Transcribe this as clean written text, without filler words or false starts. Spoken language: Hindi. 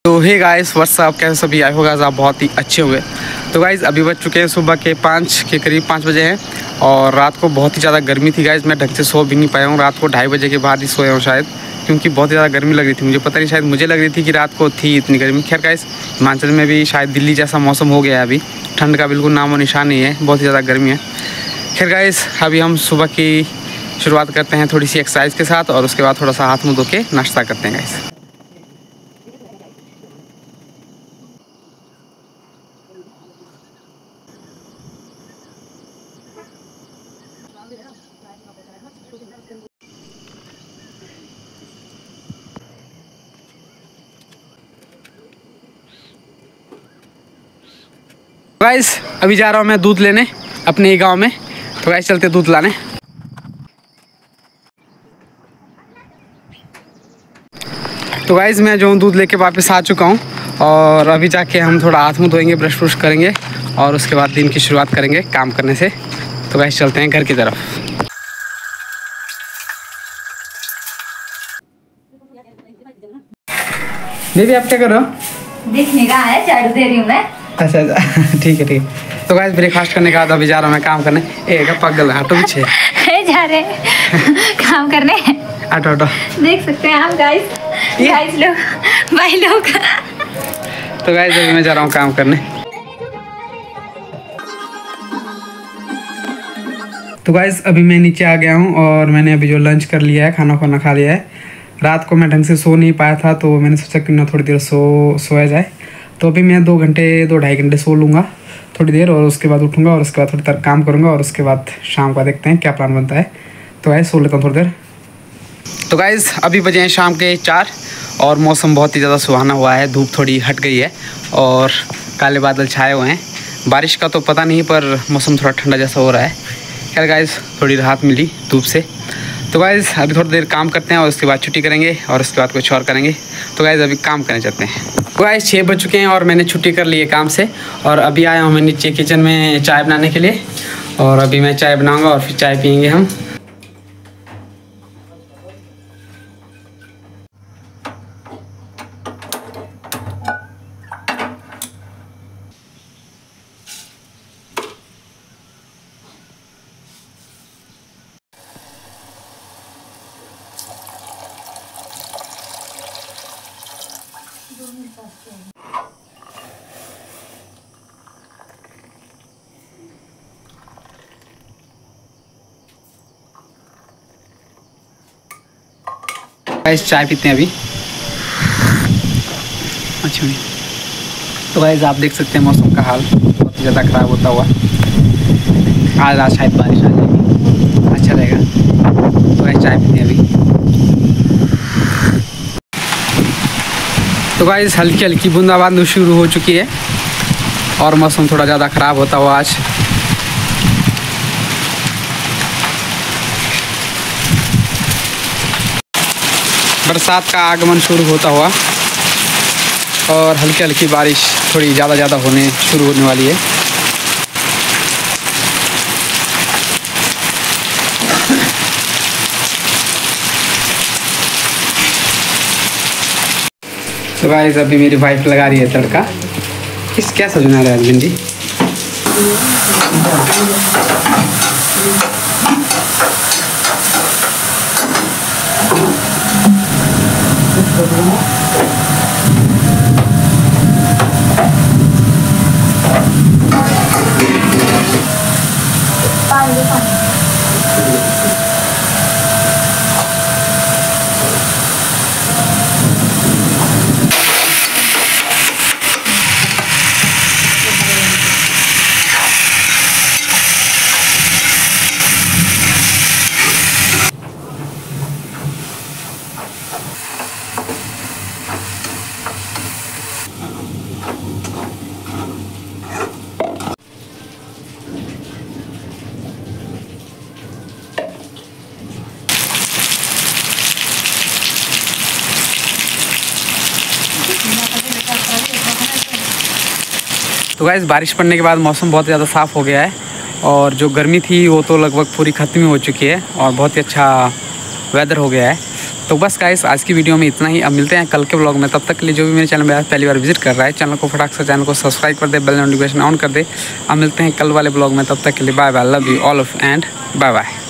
तो हे गाइस व्हाट्सअप, कैसे सभी आए होगा आप बहुत ही अच्छे हुए। तो गाइस अभी बज चुके हैं सुबह के 5 के करीब 5 बजे हैं और रात को बहुत ही ज़्यादा गर्मी थी गाइस। मैं ढंग से सो भी नहीं पाया हूँ, रात को 2:30 बजे के बाद ही सोया हूँ शायद, क्योंकि बहुत ही ज़्यादा गर्मी लग रही थी। मुझे पता नहीं, शायद मुझे लग रही थी कि रात को थी इतनी गर्मी। खैर गाइस हिमाचल में भी शायद दिल्ली जैसा मौसम हो गया है, अभी ठंड का बिल्कुल नामो निशान नहीं है, बहुत ही ज़्यादा गर्मी है। खैर गाइस अभी हम सुबह की शुरुआत करते हैं थोड़ी सी एक्सरसाइज के साथ और उसके बाद थोड़ा सा हाथ मुँह धो के नाश्ता करते हैं गाइस। गाइस अभी जा रहा हूँ मैं दूध लेने अपने ही गांव में। तो गाइस चलते दूध लाने। तो गाइस मैं जो हूँ दूध लेके वापस आ चुका हूँ और अभी जाके हम थोड़ा हाथ मुँह धोएंगे, ब्रश व्रश करेंगे और उसके बाद दिन की शुरुआत करेंगे काम करने से। तो गाइस चलते हैं घर की तरफ। दीदी आप क्या कर रहे हो? देखने का है, झाड़ू दे रही हूँ मैं। अच्छा अच्छा ठीक है ठीक है। तो गाइस ब्रेकफास्ट करने के बाद अभी जा रहा हूँ मैं काम करने। एक पागल हटो पीछे जा रहे काम करने। हटो हटो। देख सकते हैं आप गाइस लोग, भाई लोग। तो गाइस अभी मैं जा रहा हूँ काम करने। तो गाइस अभी मैं नीचे आ गया हूँ और मैंने अभी जो लंच कर लिया है, खाना खा लिया है। रात को मैं ढंग से सो नहीं पाया था तो मैंने सोचा कि ना थोड़ी देर सोया जाए। तो अभी मैं 2-2.5 घंटे सो लूँगा थोड़ी देर और उसके बाद उठूँगा और उसके बाद थोड़ी देर काम करूँगा और उसके बाद शाम का देखते हैं क्या प्लान बनता है। तो गाइस सो लेता हूँ थोड़ी देर। तो गाइस अभी बजे हैं शाम के 4 और मौसम बहुत ही ज़्यादा सुहाना हुआ है, धूप थोड़ी हट गई है और काले बादल छाए हुए हैं। बारिश का तो पता नहीं पर मौसम थोड़ा ठंडा जैसा हो रहा है। खैर गाइस थोड़ी राहत मिली धूप से। तो गाइस अभी थोड़ी देर काम करते हैं और उसके बाद छुट्टी करेंगे और उसके बाद कुछ और करेंगे। तो गाइस अभी काम करने चलते हैं। तो गाइस 6 बज चुके हैं और मैंने छुट्टी कर ली है काम से और अभी आया हूँ मैं नीचे किचन में चाय बनाने के लिए और अभी मैं चाय बनाऊँगा और फिर चाय पियेंगे हम। गाइस चाय पीते हैं अभी। अच्छा नहीं। तो गाइस आप देख सकते हैं मौसम का हाल बहुत ही ज़्यादा ख़राब होता हुआ। आज शायद बारिश आ जाएगी, अच्छा रहेगा। तो गाइस चाय पीते हैं अभी। तो गाइस हल्की हल्की बूंदाबांदी शुरू हो चुकी है और मौसम थोड़ा ज़्यादा ख़राब होता हुआ आज। बरसात का आगमन शुरू होता हुआ और हल्की हल्की बारिश थोड़ी ज़्यादा होने शुरू होने वाली है। तो गाइस अभी मेरी वाइफ लगा रही है तड़का। किस क्या सजना रहा है भिंडी? तो गाइस बारिश पड़ने के बाद मौसम बहुत ज़्यादा साफ़ हो गया है और जो गर्मी थी वो तो लगभग पूरी ख़त्म ही हो चुकी है और बहुत ही अच्छा वेदर हो गया है। तो बस गाइस आज की वीडियो में इतना ही। अब मिलते हैं कल के ब्लॉग में। तब तक के लिए जो भी मेरे चैनल में पहली बार विजिट कर रहा है, चैनल को फटाक से चैनल को सब्सक्राइब कर दे, बेल नोटिफिकेशन ऑन कर दे। अब मिलते हैं कल वाले ब्लॉग में। तब तक के लिए bye bye, love you all off and bye bye.